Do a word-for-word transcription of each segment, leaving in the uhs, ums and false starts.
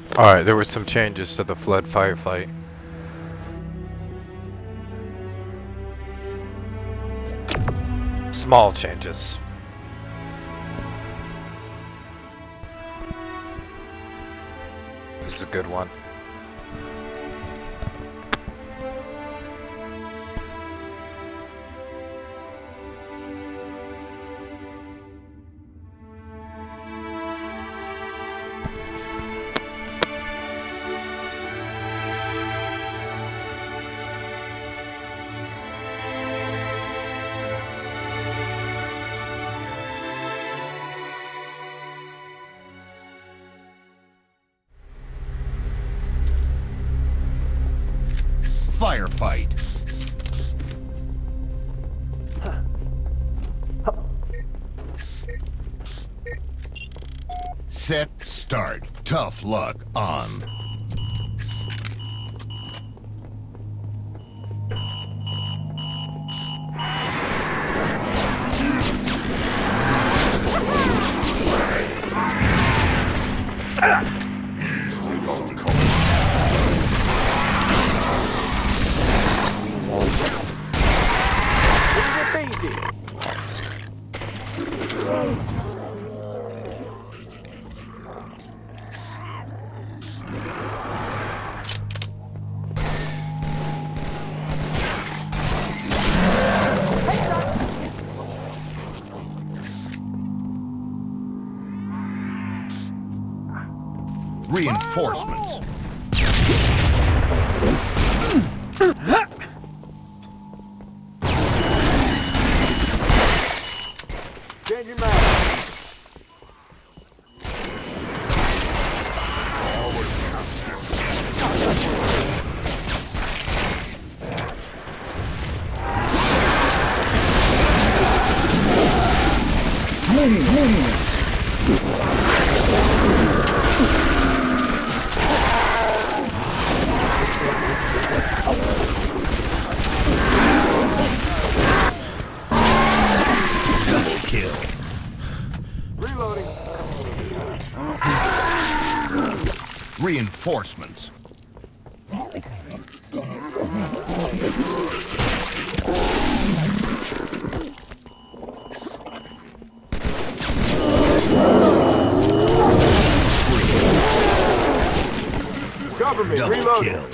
Alright, there were some changes to the flood firefight. Small changes. This is a good one. Firefight. Set, start. Tough luck on. Reinforcements. Change your mind. Double kill. Reloading. Reinforcements. Cover me. Double Reloading. kill.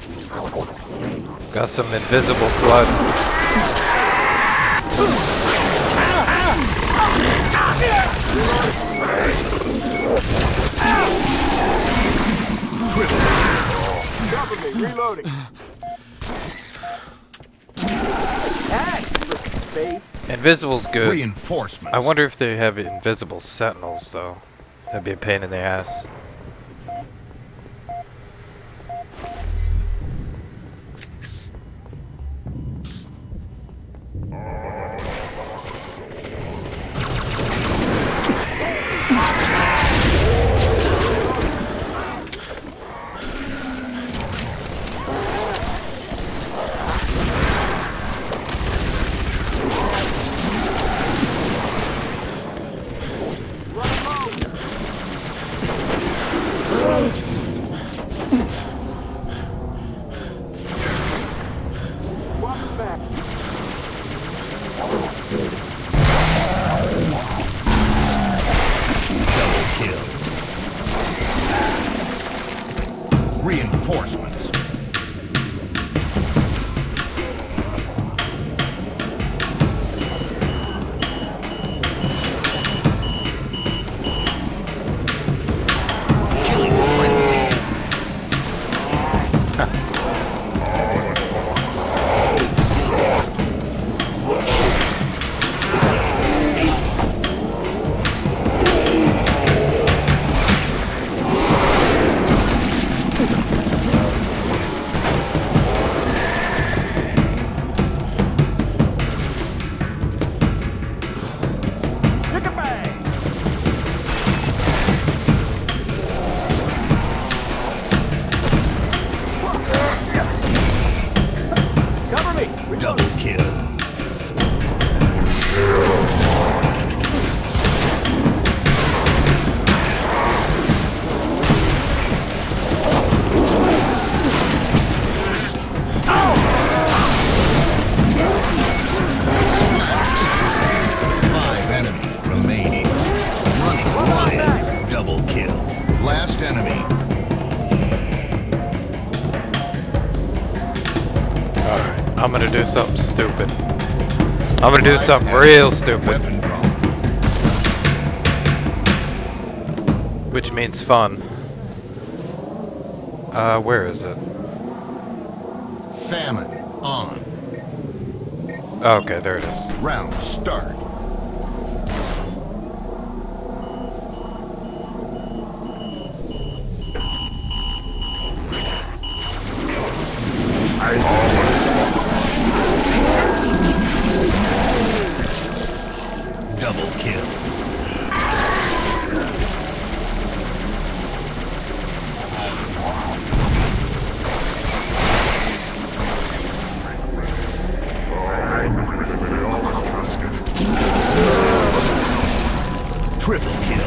Got some invisible flood. Triple. Cover me. Reloading. Face. Invisible's good. Reinforcements. I wonder if they have invisible sentinels though. That'd be a pain in the ass. Walking back. Double kill. Reinforcements. Killing frenzy. I'm gonna do something stupid. I'm gonna do something real stupid. Weapon drop. Which means fun. Uh, where is it? Famine on. Oh, okay, there it is. Round start. Double kill. Triple kill.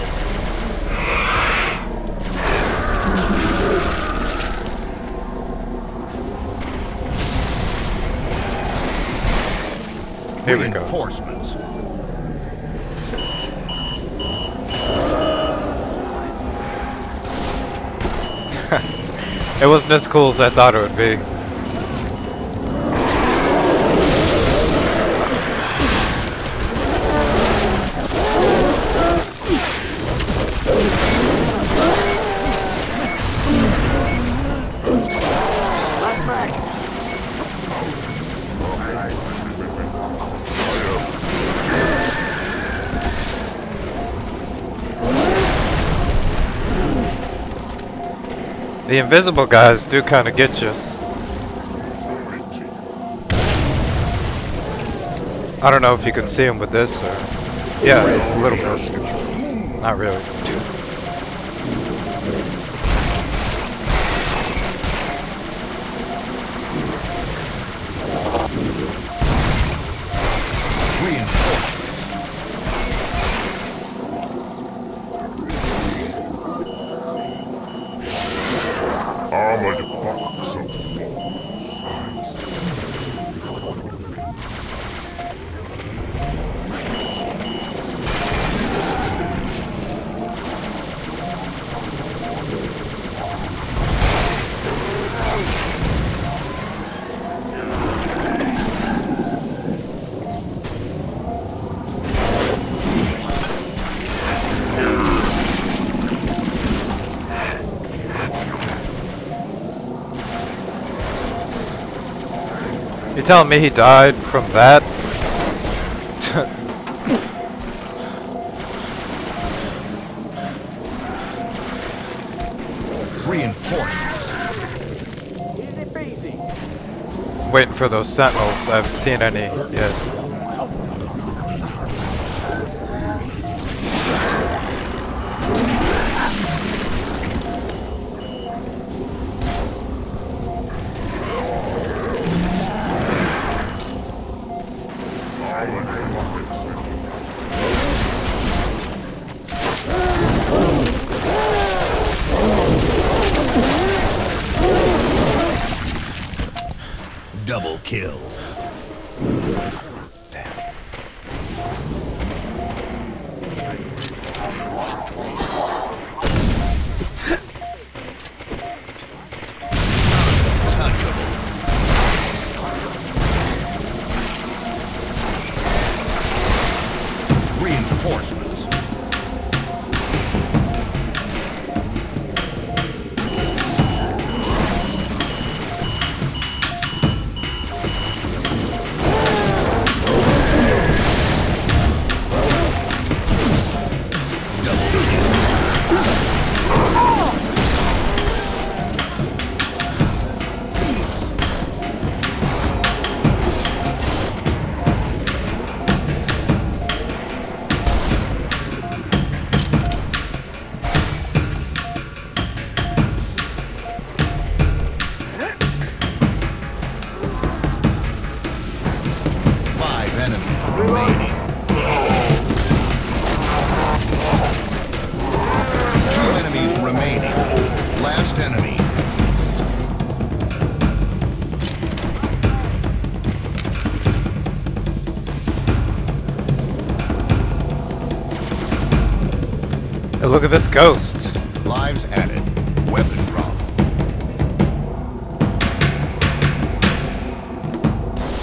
Here we go. Reinforcements. It wasn't as cool as I thought it would be. The invisible guys do kind of get you. I don't know if you can see them with this or... Yeah, a little bit. Not really. Armored box of You telling me he died from that? Reinforcements. Easy peasy. Waiting for those sentinels. I haven't seen any yet. Double kill. Untouchable. Reinforcements. Enemies remaining. Two enemies remaining. Last enemy. Hey, look at this ghost. Lives added. Weapon drop.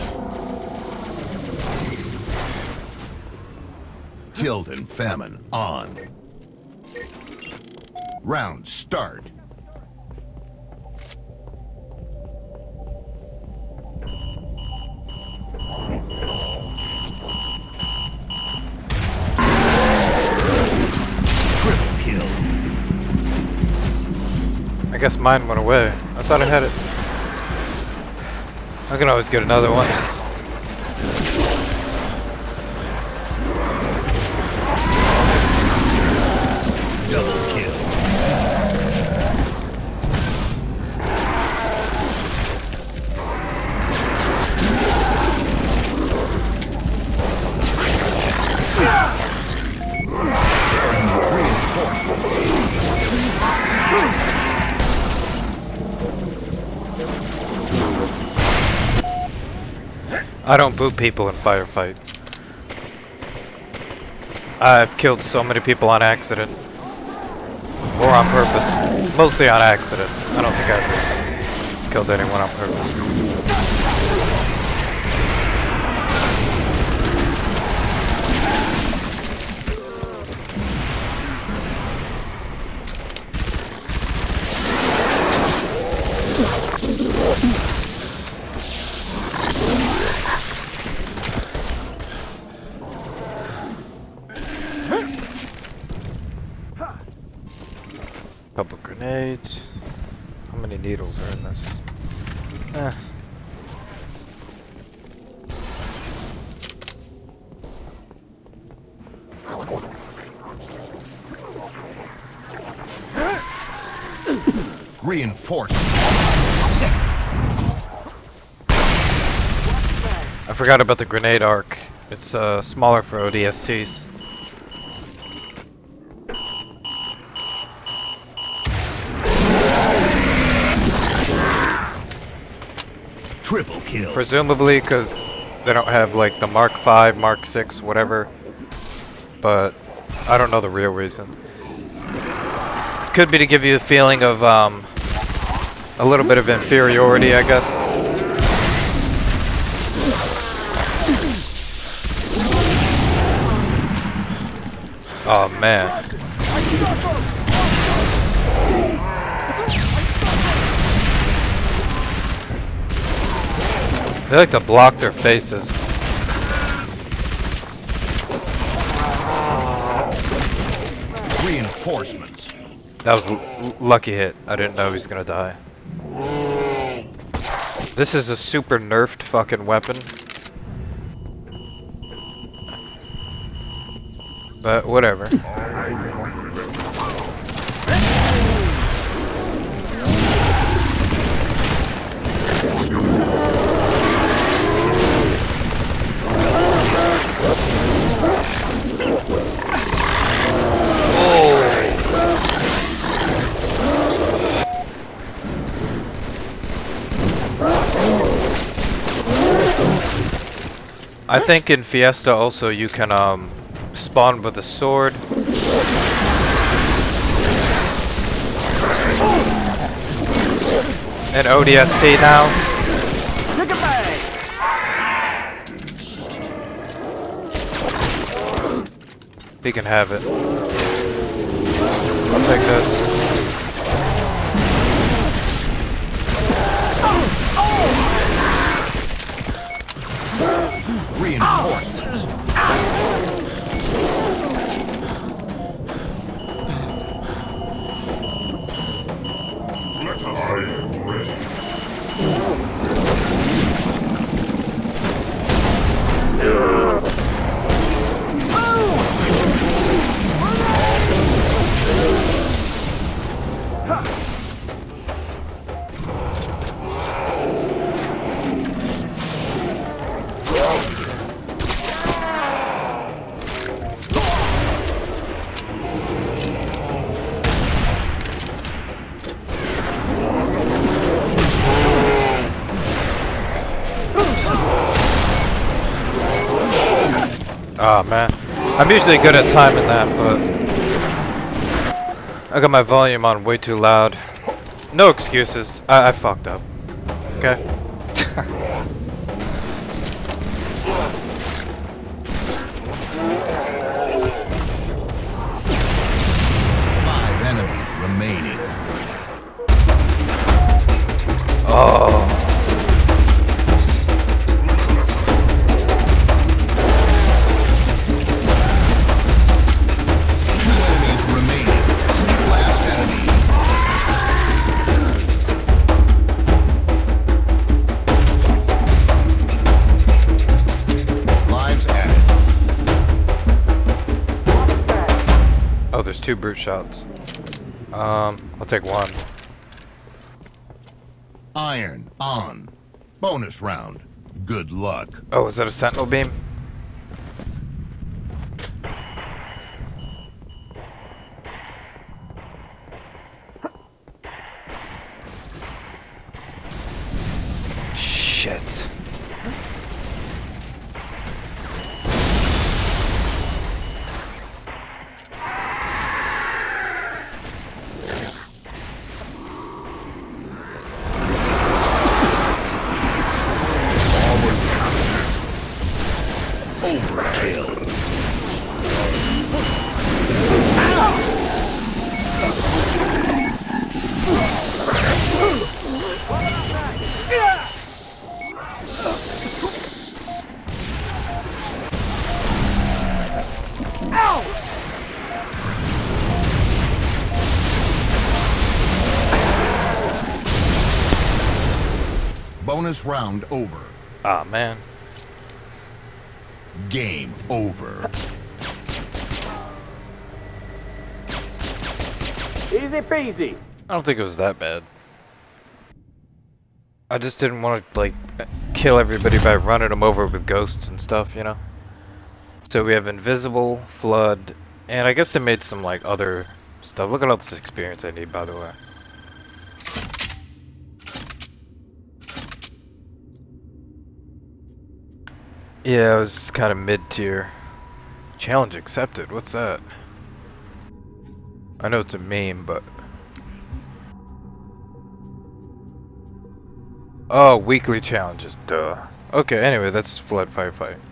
Killed in famine on. Round start. Triple kill. I guess mine went away. I thought I had it. I can always get another one. Double kill. I don't boot people in Firefight. I've killed so many people on accident. Or on purpose. Mostly on accident. I don't think I've killed anyone on purpose. Couple grenades. How many needles are in this? Eh. Reinforcement. I forgot about the grenade arc. It's uh, smaller for O D S Ts. Triple kill. Presumably because they don't have like the Mark five, Mark six, whatever. But I don't know the real reason. Could be to give you a feeling of um, a little bit of inferiority, I guess. Oh man. They like to block their faces. Reinforcements. That was a l lucky hit. I didn't know he was gonna die. This is a super nerfed fucking weapon. But whatever. I think in Fiesta also you can um, spawn with a sword. And O D S T now. He can have it. I'll take this. Reinforcements. Let us I am ready. Oh man, I'm usually good at timing that, but I got my volume on way too loud. No excuses, I, I fucked up. Okay. remaining. Oh. Two enemies remaining. Last enemy. Lives added. Oh, there's two brute shots. Um, I'll take one. Iron on. Bonus round. Good luck. Oh, is that a sentinel beam? Shit. Overkill. Bonus round over. Ah, man. Game over. Easy peasy. I don't think it was that bad. I just didn't want to, like, kill everybody by running them over with ghosts and stuff, you know? So we have invisible, flood, and I guess they made some, like, other stuff. Look at all this experience I need, by the way. Yeah, it was kind of mid-tier. Challenge accepted. What's that? I know it's a meme, but... Oh, weekly challenges. Duh. Okay, anyway, that's Flood Firefight.